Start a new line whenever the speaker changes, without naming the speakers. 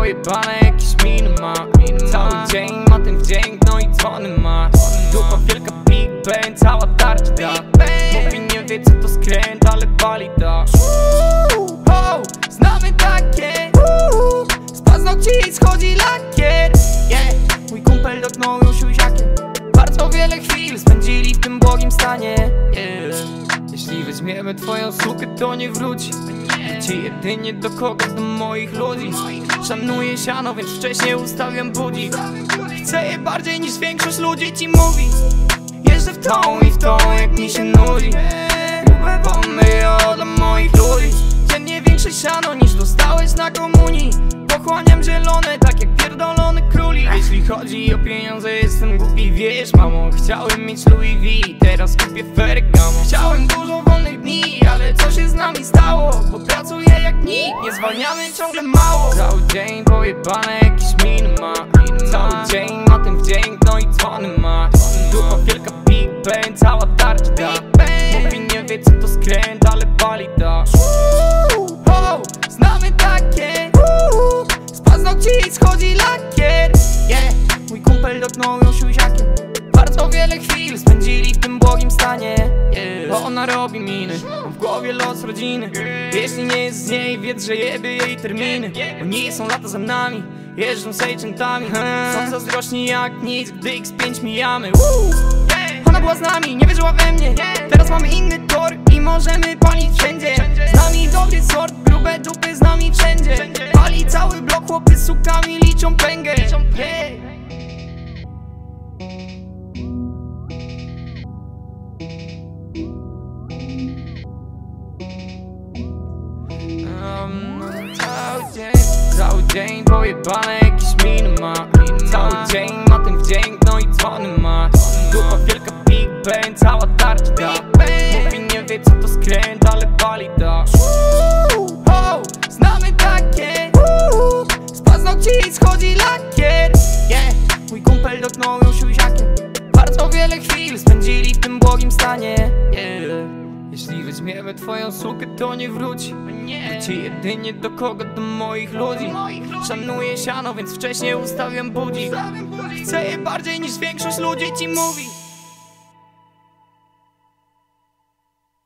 pojebane jakieś miny ma. Cały dzień ma ten wdzięk, no i dzwony ma. Dupa wielka, Big Bang, cała tarcza da. Mówi nie wie co to skręt, ale pali da. Znamy takie. Z paznokci schodzi lakier. Mój kumpel dotknął już siusiakiem. Bardzo wiele chwil spędzili w tym błogim stanie. Jeśli weźmiemy twoją sukę, to nie wróci. Ci jedynie do kogoś, do moich ludzi. Szanuję siano, więc wcześniej ustawiam budzik. Chcę je bardziej niż większość ludzi ci mówi. Jeżdżę w tą i w tą, jak mi się nudzi. Grube bomby dla moich ludzi. Dziennie większe siano niż dostałeś na komunii. Pochłaniam zielone, tak jak pierdolony królik. Jeśli chodzi o pieniądze, jestem głupi, wiesz mamo. Chciałem mieć Louis V, teraz kupię Ferragamo. Chciałem dużo wolnych dni, ale co się z nami stało? Bo pracuję jak nikt, nie zwalniamy ciągle mało. Cały dzień pojebane jakieś miny ma. Cały dzień ma ten wdzięk, no i dzwony ma. Dupa wielka, Big Bang, cała tarcza da. Mówi nie wie co to skręt, ale pali da. Znamy takie. Z paznokci schodzi lakier. Mój kumpel dotknął ją siusiakiem. Bardzo wiele chwil spędzili w tym błogim stanie. Bo ona robi miny, mam w głowie los rodziny. Jeśli nie jest z niej, wiedz, że jebie jej terminy. Bo nie są lata za nami, jeżdżą sejczętami. Są zazdrośni jak nic, gdy X5 mijamy. Ona była z nami, nie wierzyła we mnie. Teraz mamy inny tor i możemy palić wszędzie. Z nami dobry sort, grube dupy z nami wszędzie. Pali cały blok, chłopy z sukami liczą pęgę. Cały dzień pojebane jakieś miny ma. Cały dzień ma ten wdzięk, no i dzwony ma. Dupa wielka, Big Bang, cała tarcza da. Mówi nie wie co to skręt, ale pali da. Znamy takie. Z paznokci schodzi lakier. Mój kumpel dotknął ją siusiakiem. Bardzo wiele chwil spędzili w tym błogim stanie. Jeśli weźmiemy twoją sukę, to nie wróci. Ci jedynie do kogo, do moich ludzi. Szanuję siano, więc wcześniej ustawiam budzik. Chcę je bardziej niż większość ludzi ci mówi.